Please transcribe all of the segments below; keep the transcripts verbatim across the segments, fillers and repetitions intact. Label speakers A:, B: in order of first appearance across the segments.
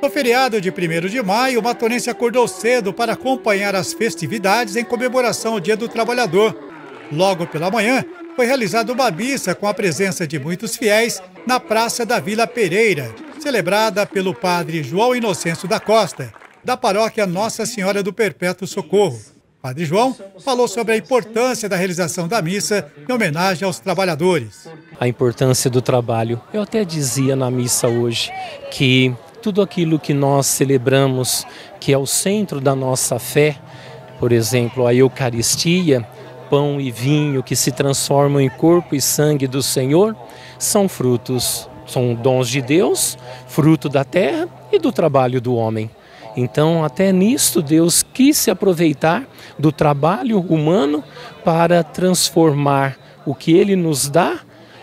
A: No feriado de primeiro de maio, o matonense acordou cedo para acompanhar as festividades em comemoração ao Dia do Trabalhador. Logo pela manhã, foi realizada uma missa com a presença de muitos fiéis na Praça da Vila Pereira, celebrada pelo padre João Inocêncio da Costa, da paróquia Nossa Senhora do Perpétuo Socorro. Padre João falou sobre a importância da realização da missa em homenagem aos trabalhadores.
B: A importância do trabalho. Eu até dizia na missa hoje que tudo aquilo que nós celebramos, que é o centro da nossa fé, por exemplo, a Eucaristia, pão e vinho que se transformam em corpo e sangue do Senhor, são frutos, são dons de Deus, fruto da terra e do trabalho do homem. Então, até nisto, Deus quis se aproveitar do trabalho humano para transformar o que Ele nos dá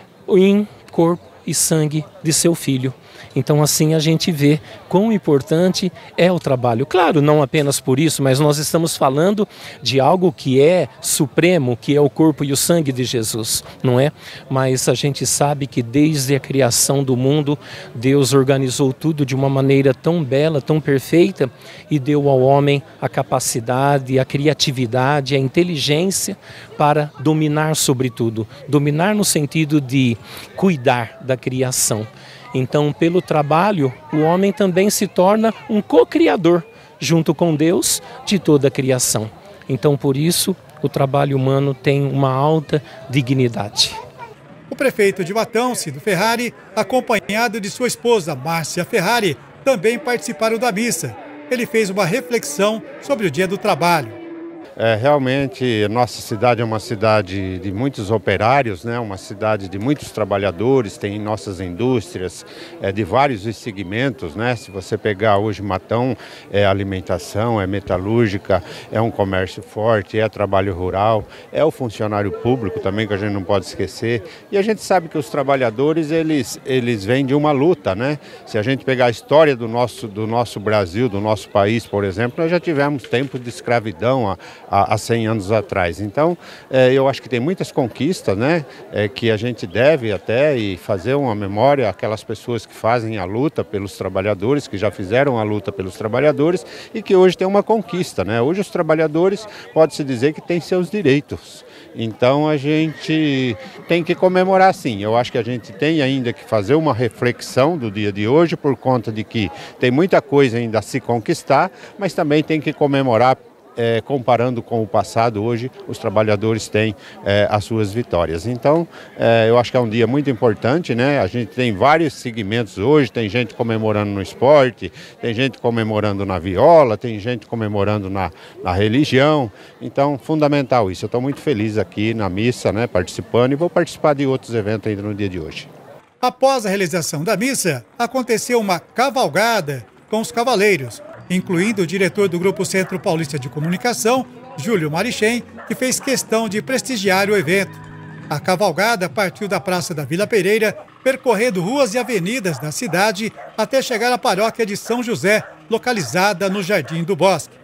B: em corpo e sangue de seu Filho. Então, assim a gente vê quão importante é o trabalho. Claro, não apenas por isso, mas nós estamos falando de algo que é supremo, que é o corpo e o sangue de Jesus, não é? Mas a gente sabe que desde a criação do mundo, Deus organizou tudo de uma maneira tão bela, tão perfeita e deu ao homem a capacidade, a criatividade, a inteligência para dominar sobre tudo. Dominar no sentido de cuidar da criação. Então, pelo trabalho, o homem também se torna um co-criador, junto com Deus, de toda a criação. Então, por isso, o trabalho humano tem uma alta dignidade.
A: O prefeito de Matão, Cido Ferrari, acompanhado de sua esposa, Márcia Ferrari, também participaram da missa. Ele fez uma reflexão sobre o Dia do Trabalho.
C: É, realmente, a nossa cidade é uma cidade de muitos operários, né? Uma cidade de muitos trabalhadores, tem nossas indústrias é, de vários segmentos, né? Se você pegar hoje Matão, é alimentação, é metalúrgica, é um comércio forte, é trabalho rural, é o funcionário público também, que a gente não pode esquecer. E a gente sabe que os trabalhadores, eles, eles vêm de uma luta, né? Se a gente pegar a história do nosso, do nosso Brasil, do nosso país, por exemplo, nós já tivemos tempos de escravidão, a há cem anos atrás. Então, é, eu acho que tem muitas conquistas, né, é, que a gente deve até e fazer uma memória àquelas pessoas que fazem a luta pelos trabalhadores, que já fizeram a luta pelos trabalhadores e que hoje tem uma conquista, né? Hoje os trabalhadores, pode-se dizer que têm seus direitos. Então, a gente tem que comemorar sim. Eu acho que a gente tem ainda que fazer uma reflexão do dia de hoje por conta de que tem muita coisa ainda a se conquistar, mas também tem que comemorar. É, comparando com o passado, hoje os trabalhadores têm é, as suas vitórias. Então, é, eu acho que é um dia muito importante, né? A gente tem vários segmentos hoje, tem gente comemorando no esporte, tem gente comemorando na viola, tem gente comemorando na, na religião. Então, fundamental isso. Eu estou muito feliz aqui na missa, né, participando, e vou participar de outros eventos ainda no dia de hoje.
A: Após a realização da missa, aconteceu uma cavalgada com os cavaleiros, incluindo o diretor do Grupo Centro Paulista de Comunicação, Júlio Marichem, que fez questão de prestigiar o evento. A cavalgada partiu da Praça da Vila Pereira, percorrendo ruas e avenidas da cidade até chegar à paróquia de São José, localizada no Jardim do Bosque.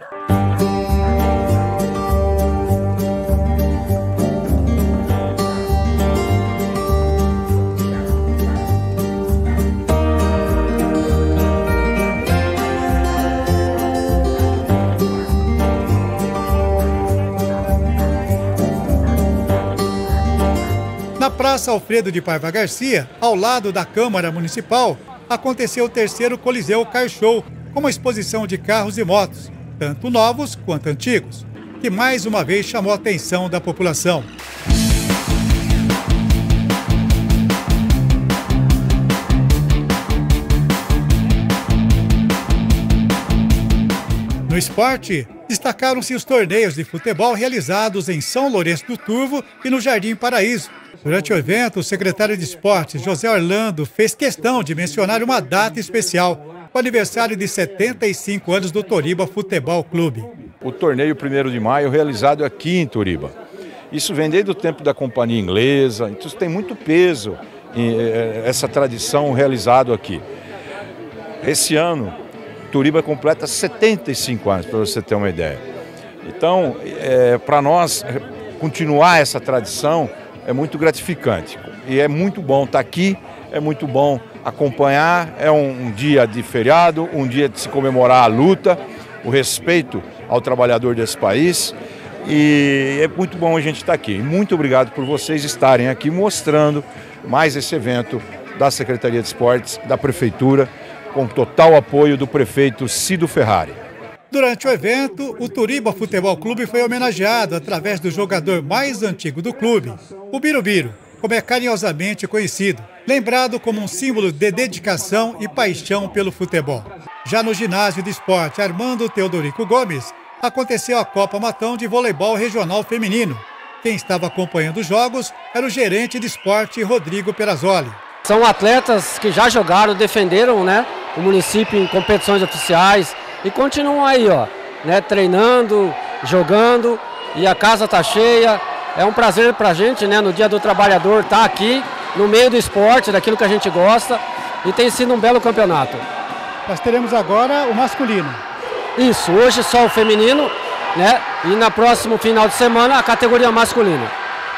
A: Na Praça Alfredo de Paiva Garcia, ao lado da Câmara Municipal, aconteceu o terceiro Coliseu Car Show, com uma exposição de carros e motos, tanto novos quanto antigos, que mais uma vez chamou a atenção da população. No esporte, destacaram-se os torneios de futebol realizados em São Lourenço do Turvo e no Jardim Paraíso. Durante o evento, o secretário de Esportes, José Orlando, fez questão de mencionar uma data especial, o aniversário de setenta e cinco anos do Toriba Futebol Clube.
D: O torneio primeiro de maio realizado aqui em Toriba. Isso vem desde o tempo da companhia inglesa, então isso tem muito peso em, essa tradição realizada aqui. Esse ano, Toriba completa setenta e cinco anos, para você ter uma ideia. Então, é, para nós, continuar essa tradição é muito gratificante. E é muito bom estar aqui, é muito bom acompanhar. É um, um dia de feriado, um dia de se comemorar a luta, o respeito ao trabalhador desse país. E é muito bom a gente estar aqui. Muito obrigado por vocês estarem aqui mostrando mais esse evento da Secretaria de Esportes, da Prefeitura, com total apoio do prefeito Cido Ferrari.
A: Durante o evento, o Turiba Futebol Clube foi homenageado através do jogador mais antigo do clube, o Birubiru, como é carinhosamente conhecido, lembrado como um símbolo de dedicação e paixão pelo futebol. Já no ginásio de esporte Armando Teodorico Gomes, aconteceu a Copa Matão de Voleibol Regional Feminino. Quem estava acompanhando os jogos era o gerente de esporte Rodrigo Perazzoli.
E: São atletas que já jogaram, defenderam, né, o município em competições oficiais e continuam aí, ó, né, treinando, jogando, e a casa está cheia. É um prazer para a gente, né, no Dia do Trabalhador, estar aqui no meio do esporte, daquilo que a gente gosta, e tem sido um belo campeonato.
A: Nós teremos agora o masculino.
E: Isso, hoje só o feminino, né, e na próximo final de semana a categoria masculina.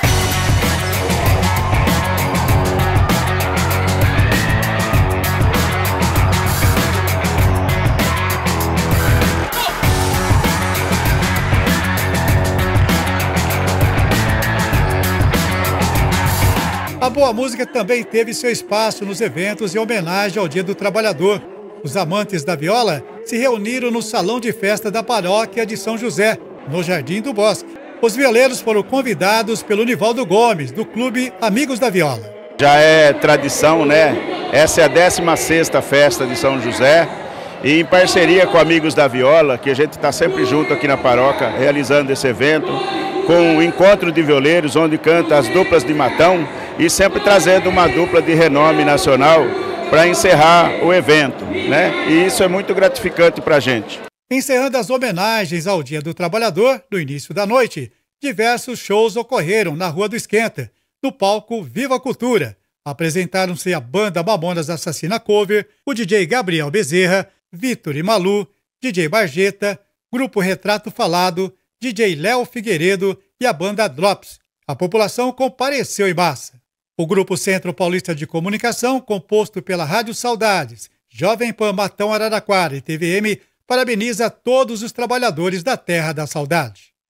A: A boa música também teve seu espaço nos eventos em homenagem ao Dia do Trabalhador. Os amantes da viola se reuniram no salão de festa da paróquia de São José, no Jardim do Bosque. Os violeiros foram convidados pelo Nivaldo Gomes, do Clube Amigos da Viola.
F: Já é tradição, né? Essa é a décima sexta festa de São José e em parceria com Amigos da Viola, que a gente está sempre junto aqui na paróquia, realizando esse evento, com o encontro de violeiros, onde canta as duplas de Matão e sempre trazendo uma dupla de renome nacional para encerrar o evento, né? E isso é muito gratificante para a gente.
A: Encerrando as homenagens ao Dia do Trabalhador, no início da noite, diversos shows ocorreram na Rua do Esquenta, no palco Viva a Cultura. Apresentaram-se a banda Mamonas Assassina Cover, o D J Gabriel Bezerra, Vitor e Malu, D J Barjeta, Grupo Retrato Falado, D J Léo Figueiredo e a banda Drops. A população compareceu em massa. O Grupo Centro Paulista de Comunicação, composto pela Rádio Saudades, Jovem Pan Matão Araraquara e T V M, parabeniza todos os trabalhadores da Terra da Saudade.